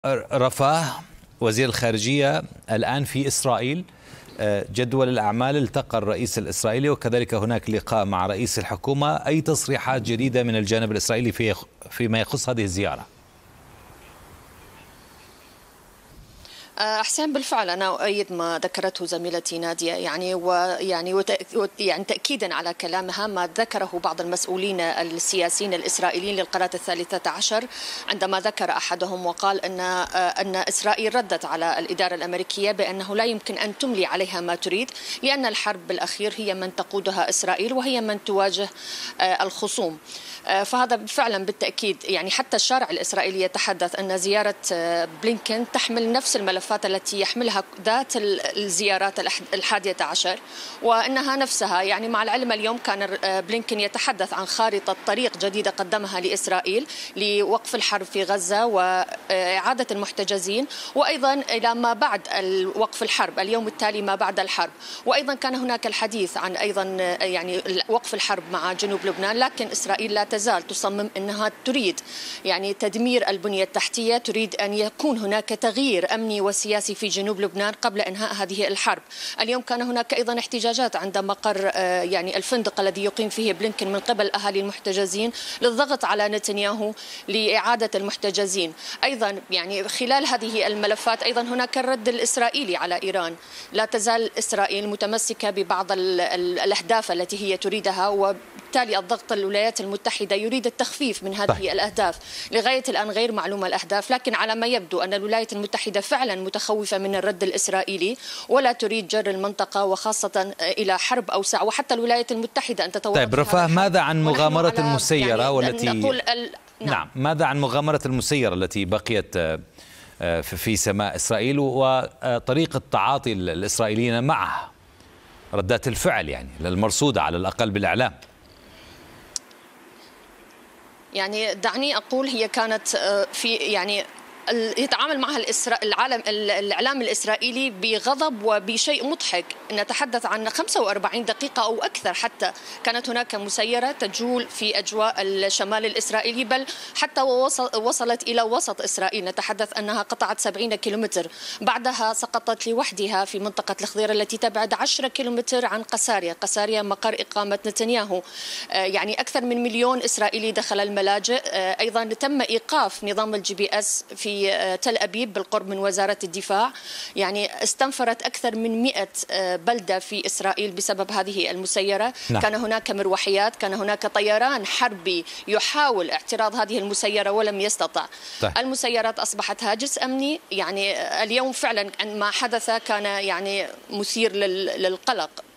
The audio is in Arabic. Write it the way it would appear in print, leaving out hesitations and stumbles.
رفاه وزير الخارجية الآن في إسرائيل. جدول الأعمال التقى الرئيس الإسرائيلي وكذلك هناك لقاء مع رئيس الحكومة. أي تصريحات جديدة من الجانب الإسرائيلي فيما يخص هذه الزيارة؟ حسين، بالفعل أنا أؤيد ما ذكرته زميلتي نادية، يعني تأكيدا على كلامها ما ذكره بعض المسؤولين السياسيين الإسرائيليين للقناة الثالثة عشر، عندما ذكر أحدهم وقال أن إسرائيل ردت على الإدارة الأمريكية بأنه لا يمكن أن تملي عليها ما تريد، لأن الحرب بالأخير هي من تقودها إسرائيل وهي من تواجه الخصوم. فهذا فعلا بالتأكيد، يعني حتى الشارع الإسرائيلي يتحدث أن زيارة بلينكن تحمل نفس الملفات التي يحملها ذات الزيارات 11، وأنها نفسها، يعني مع العلم اليوم كان بلينكن يتحدث عن خارطة طريق جديدة قدمها لإسرائيل لوقف الحرب في غزة وإعادة المحتجزين، وأيضا إلى ما بعد وقف الحرب، اليوم التالي ما بعد الحرب. وأيضا كان هناك الحديث عن أيضا يعني وقف الحرب مع جنوب لبنان، لكن إسرائيل لا تزال تصمم أنها تريد يعني تدمير البنية التحتية، تريد أن يكون هناك تغيير أمني وسياسي في جنوب لبنان قبل إنهاء هذه الحرب. اليوم كان هناك أيضا احتجاجات عند مقر يعني الفندق الذي يقيم فيه بلينكن من قبل أهالي المحتجزين للضغط على نتنياهو لإعادة المحتجزين. أيضا يعني خلال هذه الملفات أيضا هناك الرد الإسرائيلي على إيران. لا تزال إسرائيل متمسكة ببعض الأهداف التي هي تريدها، وبالتالي الضغط الولايات المتحدة يريد التخفيف من هذه الأهداف. لغاية الآن غير معلومة الأهداف، لكن على ما يبدو أن الولايات المتحدة فعلا متخوفة من الرد الإسرائيلي ولا تريد جر المنطقة وخاصة إلى حرب أوسع، وحتى الولايات المتحدة أن تتوقف. طيب رفاه، ماذا عن مغامرة المسيرة يعني والتي نعم، ماذا عن مغامرة المسيرة التي بقيت في سماء إسرائيل وطريقة تعاطي الإسرائيليين معها، ردات الفعل يعني المرصودة على الأقل بالإعلام؟ يعني دعني أقول هي كانت في يعني يتعامل معها الإعلام الإسرائيلي بغضب وبشيء مضحك. نتحدث عن 45 دقيقة أو أكثر حتى كانت هناك مسيرة تجول في أجواء الشمال الإسرائيلي، بل حتى وصلت إلى وسط إسرائيل. نتحدث أنها قطعت 70 كيلومتر، بعدها سقطت لوحدها في منطقة الخضيرة التي تبعد 10 كيلومتر عن قساريا مقر إقامة نتنياهو. يعني أكثر من 1,000,000 إسرائيلي دخل الملاجئ. أيضا تم إيقاف نظام الGPS في تل أبيب بالقرب من وزارة الدفاع. يعني استنفرت أكثر من 100 بلدة في إسرائيل بسبب هذه المسيرة. نعم. كان هناك مروحيات، كان هناك طيران حربي يحاول اعتراض هذه المسيرة ولم يستطع. طيب. المسيرات أصبحت هاجس أمني. يعني اليوم فعلا ما حدث كان يعني مثير للقلق.